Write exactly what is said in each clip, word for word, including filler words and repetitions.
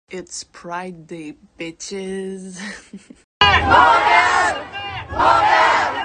It's Pride Day, bitches. Montreal! Montreal!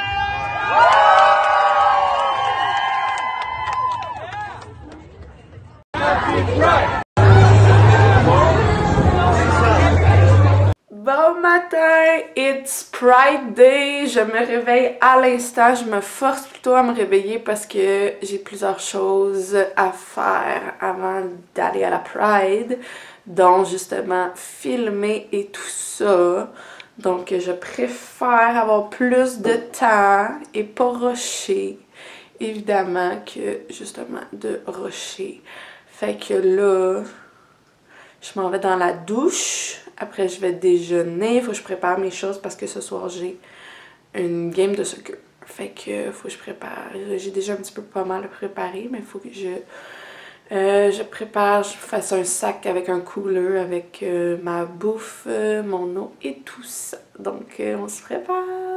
Bon matin, it's Pride Day. Je me réveille à l'instant. Je me force plutôt à me réveiller parce que j'ai plusieurs choses à faire avant d'aller à la Pride. Donc justement filmer et tout ça. Donc je préfère avoir plus de temps et pas rusher, évidemment, que justement de rusher. Fait que là, je m'en vais dans la douche. Après je vais déjeuner. Faut que je prépare mes choses parce que ce soir j'ai une game de soccer. Fait que faut que je prépare. J'ai déjà un petit peu pas mal préparé, mais il faut que je... Euh, je prépare, je fasse un sac avec un cooler, avec euh, ma bouffe, euh, mon eau et tout ça. Donc euh, on se prépare.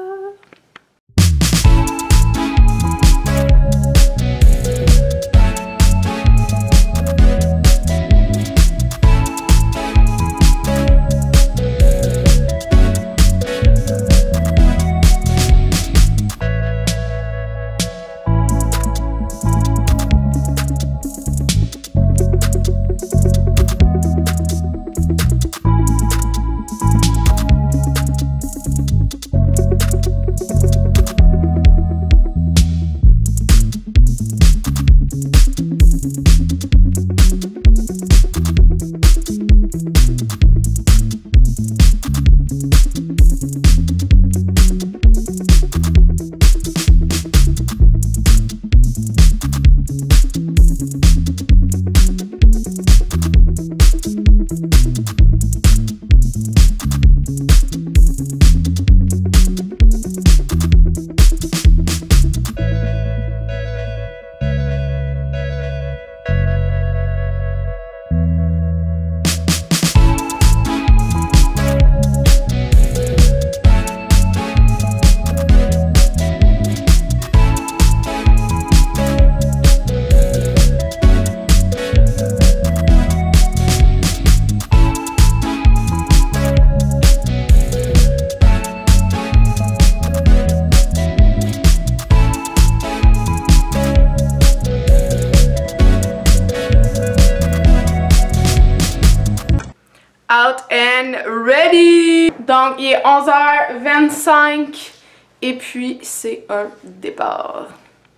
Out and ready! Donc il est onze heures vingt-cinq et puis c'est un départ.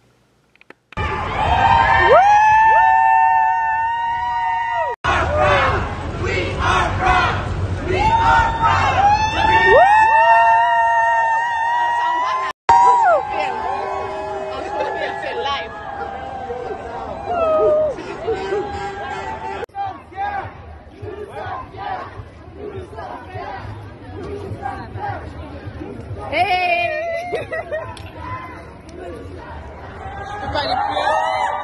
Hey! Je peux pas aller plus haut.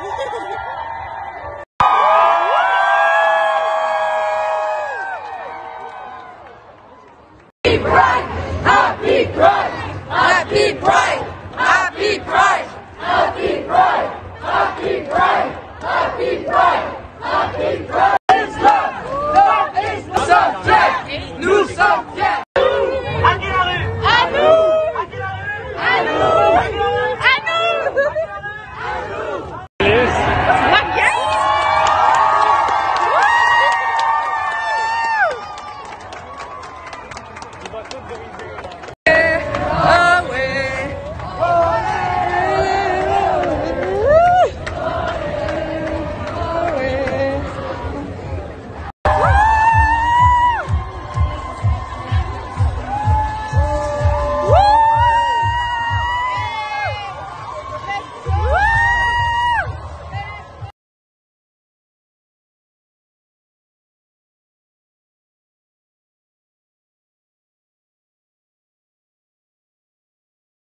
Happy Pride! Happy Pride! Happy Pride! Happy Pride! Happy Pride! Happy Pride! Happy Pride! Happy Pride! Islam! Love is subject! Nous sommes